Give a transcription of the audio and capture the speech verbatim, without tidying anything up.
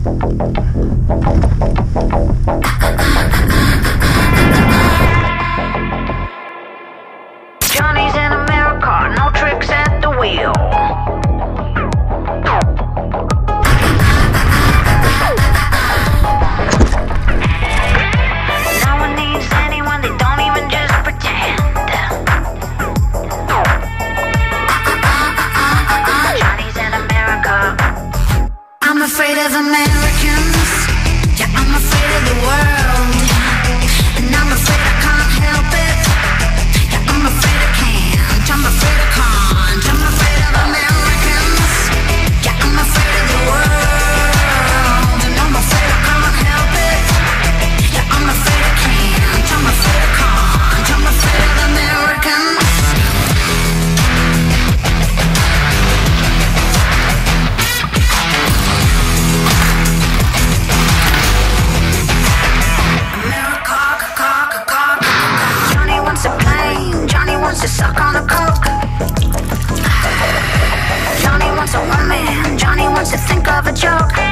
Johnny's in America, no tricks at the wheel. No one needs anyone, they don't even just pretend. Johnny's in America. I'm afraid of Americans. Yeah, I'm afraid of the world. And I'm afraid I can't help it. Yeah, I'm afraid I can't. I'm afraid I can't. I'm afraid of Americans. Yeah, I'm afraid of the world. And I'm afraid I can't help it. Yeah, I'm afraid I can't. I'm afraid I can't. I'm afraid of Americans. Johnny wants a plane, Johnny wants to suck on a coke. Johnny wants a woman, Johnny wants to think of a joke.